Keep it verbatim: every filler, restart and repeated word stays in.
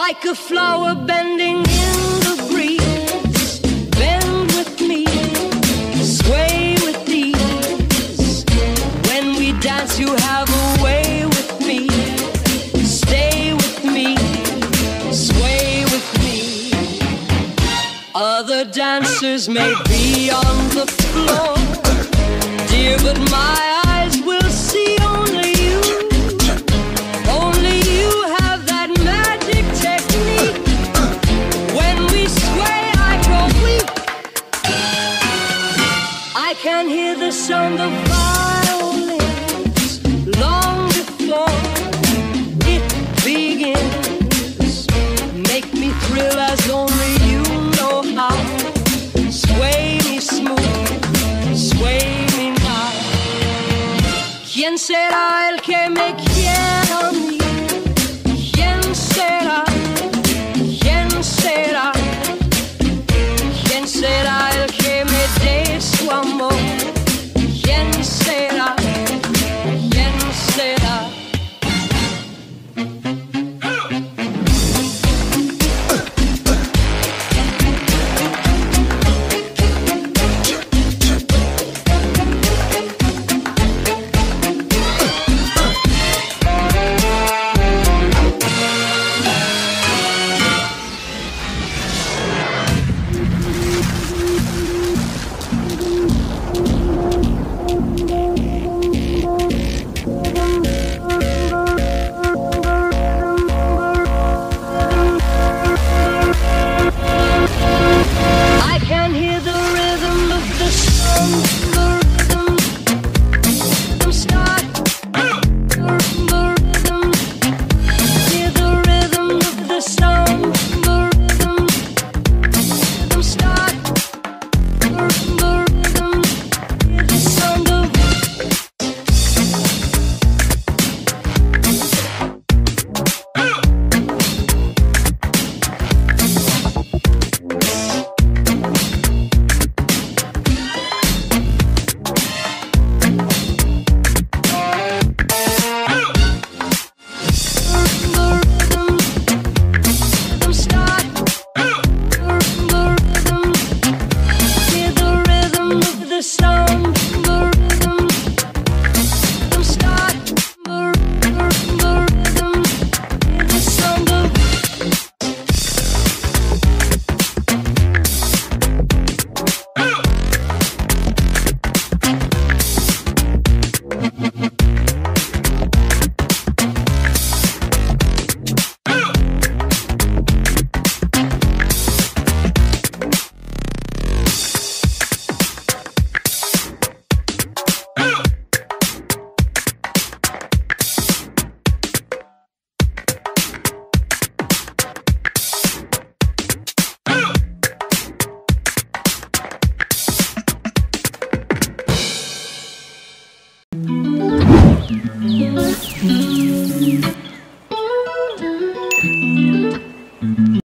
like a flower bending in the breeze. Bend with me, sway with ease. When we dance, you have a way with me. Stay with me, sway with me. Other dancers may be on the floor, dear, but my eyes will see only you. Only you have that magic technique. When we sway, I go weak. I can hear the sound of violins long before it begins. Make me thrill as only you know how. Sway me smooth, sway me now. ¿Quién será el que me quiera a mí? ¿Quién será? ¿Quién será? ¿Quién será el que me dé su amor? ¿Quién será? ¿Quién será?